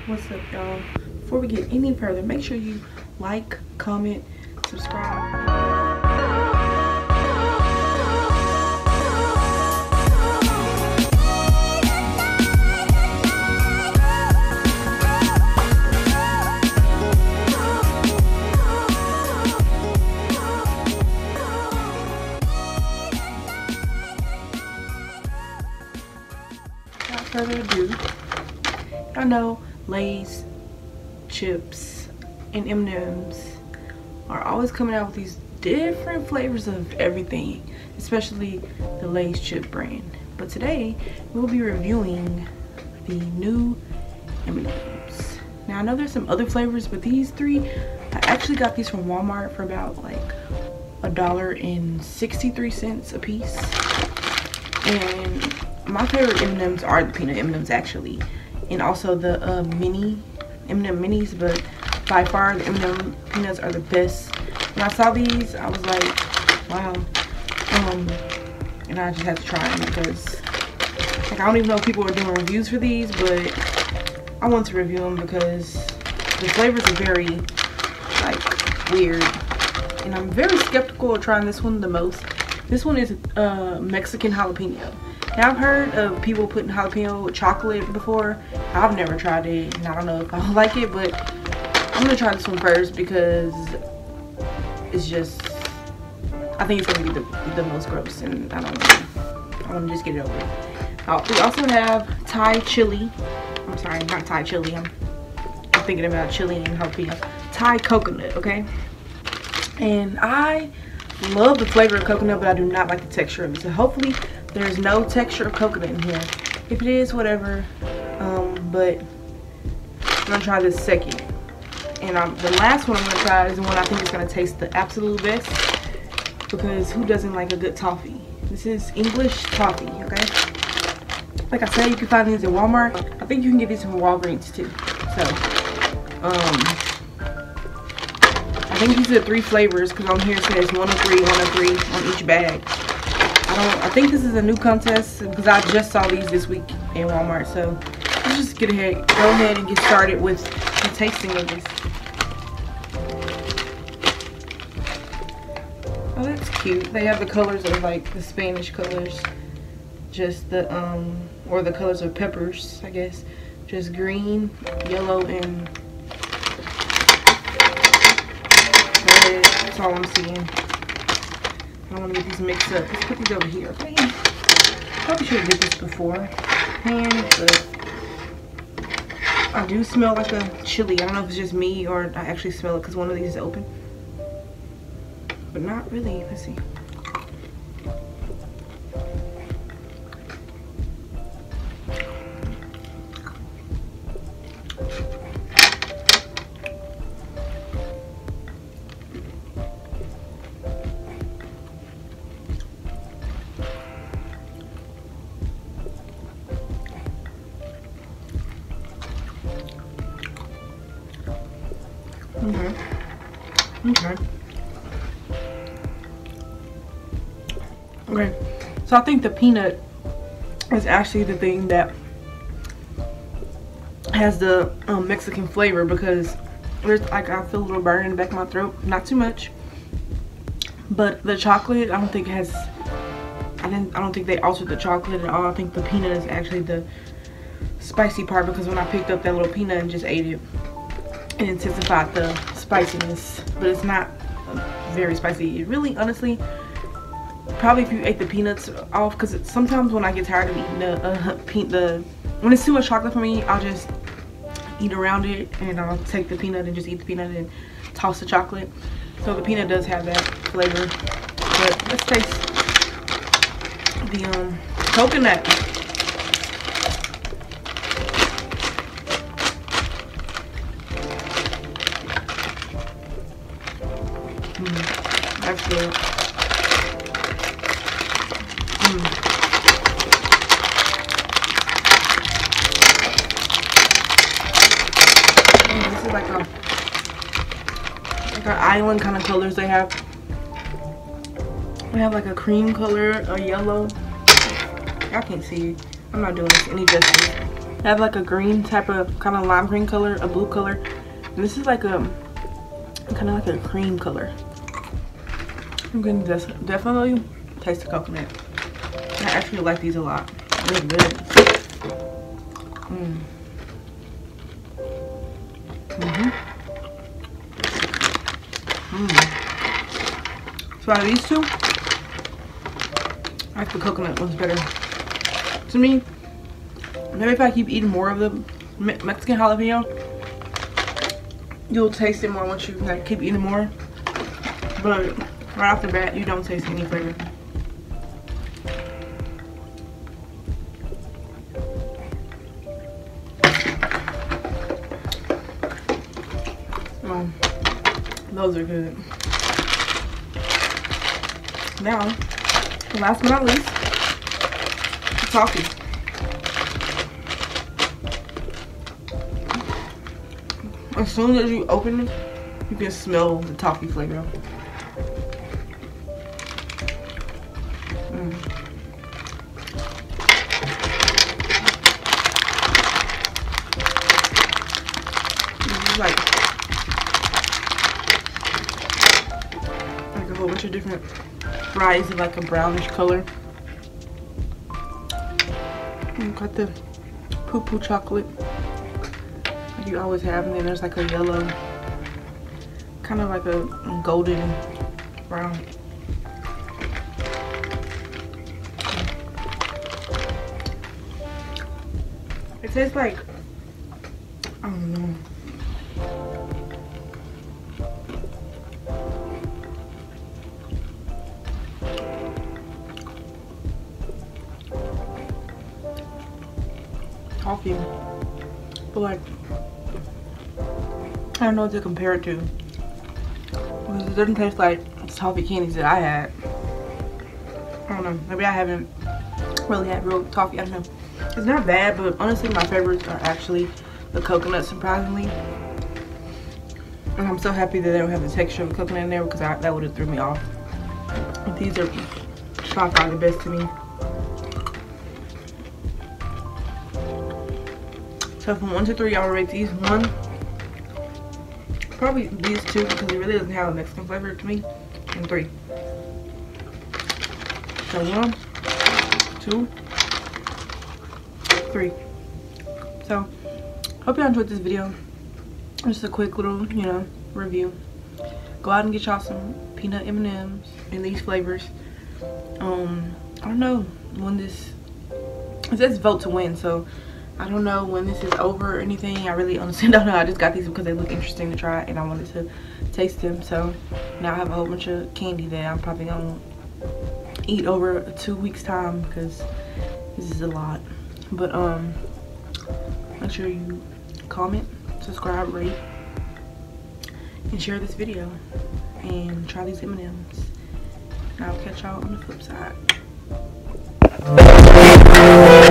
What's up, y'all? Before we get any further, make sure you like, comment, subscribe. Without further ado, y'all know Lay's chips and M&Ms are always coming out with these different flavors of everything, especially the Lay's chip brand. But today we'll be reviewing the new M&Ms. Now I know there's some other flavors, but these three, I actually got these from Walmart for about like $1.63 a piece. And my favorite M&Ms are the peanut M&Ms actually, and also the mini M&M minis, but by far the M&M peanuts are the best. When I saw these, I was like, wow. And I just had to try them because like I don't even know if people are doing reviews for these, but I want to review them because the flavors are very like weird, and I'm very skeptical of trying this one the most. This one is Mexican jalapeno. Now I've heard of people putting jalapeno with chocolate before. I've never tried it, and I don't know if I like it, but I'm gonna try this one first because it's just, I think it's gonna be the most gross, and I want to just get it over with. We also have Thai chili. I'm sorry, not Thai chili. I'm thinking about chili and jalapeno. Thai coconut, okay? And I love the flavor of coconut, but I do not like the texture of it. So hopefully there's no texture of coconut in here. If it is, whatever. But I'm gonna try this second. And the last one I'm gonna try is the one I think is gonna taste the absolute best, because who doesn't like a good toffee? This is English toffee, okay? Like I said, you can find these at Walmart. I think you can get these from Walgreens too. So, I think these are 3 flavors, because on here it says 1 of 3, 1 of 3 on each bag. I think this is a new contest because I just saw these this week in Walmart. So let's just go ahead and get started with the tasting of this. Oh, that's cute. They have the colors of like the Spanish colors, just the or the colors of peppers, I guess. Just green, yellow, and red. That's all I'm seeing. I don't want to get these mixed up. Let's put these over here, okay? Probably should have did this beforehand, but I do smell like a chili. I don't know if it's just me or I actually smell it because one of these is open. But not really. Let's see. Okay, so I think the peanut is actually the thing that has the Mexican flavor, because there's like, I feel a little burn in the back of my throat, not too much, but the chocolate, I don't think has, I don't think they altered the chocolate at all. I think the peanut is actually the spicy part, because when I picked up that little peanut and just ate it, it intensified the spiciness, but it's not very spicy. It really, honestly, probably if you ate the peanuts off, because sometimes when I get tired of eating when it's too much chocolate for me, I'll just eat around it, and I'll take the peanut and just eat the peanut and toss the chocolate. So the peanut does have that flavor. But let's taste the coconut. That's good. This is like an island kind of colors they have. We have like a cream color, a yellow. Y'all can't see. I'm not doing this any justice. They have like a green type of kind of lime green color, a blue color, and this is like a kind of like a cream color. I'm gonna definitely taste the coconut. I actually like these a lot. They're good. So out of these two, I like the coconut one's better. To me, maybe if I keep eating more of the Mexican jalapeno, you'll taste it more once you like keep eating more. But right off the bat, you don't taste any flavor. Those are good. Now, last but not least, the toffee. As soon as you open it, you can smell the toffee flavor. This is like a whole bunch of different varieties of like a brownish color. You got the poo-poo chocolate, like you always have, and then there's like a yellow, kind of like a golden brown. It tastes like, I don't know. Toffee, but like, I don't know what to compare it to, because it doesn't taste like the toffee candies that I had. I don't know, maybe I haven't really had real toffee, I don't know. It's not bad, but honestly my favorites are actually the coconut, surprisingly. And I'm so happy that they don't have the texture of the coconut in there, because that would have threw me off. But these are by far the best to me. So from 1 to 3, I would rate these 1. Probably these 2, because it really doesn't have a Mexican flavor to me. And 3. So 1, 2, 3. So hope y'all enjoyed this video. Just a quick little, you know, review. Go out and get y'all some peanut M&Ms in these flavors. I don't know when this, it says vote to win, so I don't know when this is over or anything. I really honestly don't know. I just got these because they look interesting to try and I wanted to taste them. So now I have a whole bunch of candy that I'm probably gonna eat over 2 weeks time, because this is a lot. But make sure you comment, subscribe, rate, and share this video, and try these M&Ms. And I'll catch y'all on the flip side.